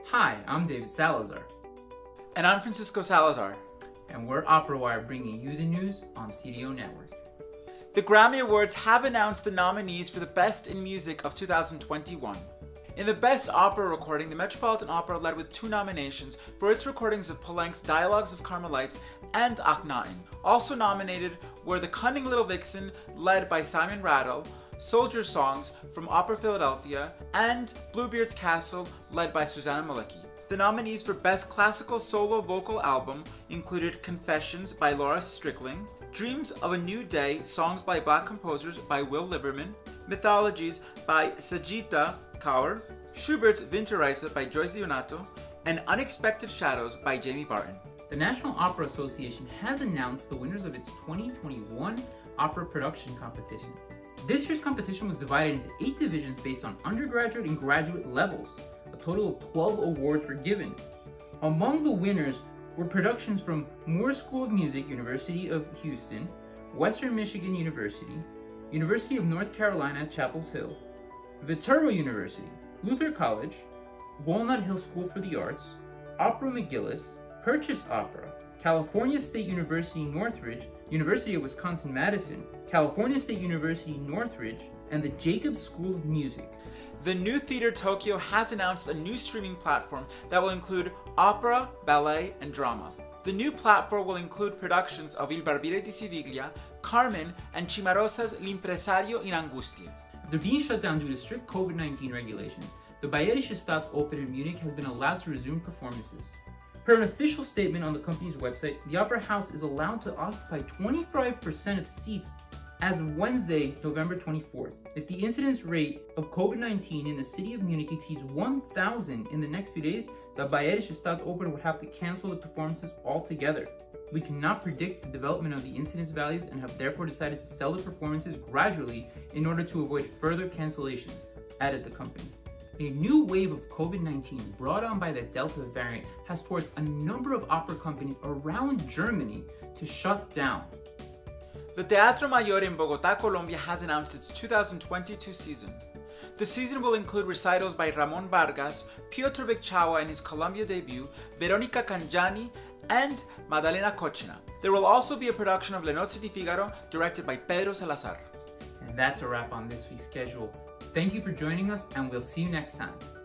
Hi, I'm David Salazar. And I'm Francisco Salazar. And we're Opera Wire, bringing you the news on TDO Network. The Grammy Awards have announced the nominees for the Best in Music of 2021. In the Best Opera Recording, the Metropolitan Opera led with 2 nominations for its recordings of Poulenc's Dialogues of Carmelites and Akhenaten. Also nominated were The Cunning Little Vixen, led by Simon Rattle, Soldier Songs from Opera Philadelphia, and Bluebeard's Castle, led by Susanna Malecki. The nominees for Best Classical Solo Vocal Album included Confessions by Laura Strickling, Dreams of a New Day, Songs by Black Composers by Will Liberman, Mythologies by Sajita Kaur, Schubert's Winterreise by Joyce Dionato, and Unexpected Shadows by Jamie Barton. The National Opera Association has announced the winners of its 2021 opera production competition. This year's competition was divided into 8 divisions based on undergraduate and graduate levels. A total of 12 awards were given. Among the winners were productions from Moore School of Music, University of Houston, Western Michigan University, University of North Carolina, Chapel Hill, Viterbo University, Luther College, Walnut Hill School for the Arts, Opera McGillis, Purchase Opera, California State University Northridge, University of Wisconsin-Madison, California State University Northridge, and the Jacobs School of Music. The New Theatre Tokyo has announced a new streaming platform that will include opera, ballet, and drama. The new platform will include productions of Il Barbiere di Siviglia, Carmen, and Cimarosa's L'Impresario in Angustia. After being shut down due to strict COVID-19 regulations, the Bayerische Staatsoper in Munich has been allowed to resume performances. Per an official statement on the company's website, the Opera House is allowed to occupy 25% of seats as of Wednesday, November 24th. If the incidence rate of COVID-19 in the city of Munich exceeds 1,000 in the next few days, the Bayerische Staatsoper would have to cancel the performances altogether. We cannot predict the development of the incidence values and have therefore decided to sell the performances gradually in order to avoid further cancellations, added the company. A new wave of COVID-19 brought on by the Delta variant has forced a number of opera companies around Germany to shut down. The Teatro Mayor in Bogotá, Colombia has announced its 2022 season. The season will include recitals by Ramon Vargas, Piotr Bekchawa in his Colombia debut, Veronica Cangiani, and Madalena Kochina. There will also be a production of Le Nozze di Figaro directed by Pedro Salazar. And that's a wrap on this week's schedule. Thank you for joining us, and we'll see you next time.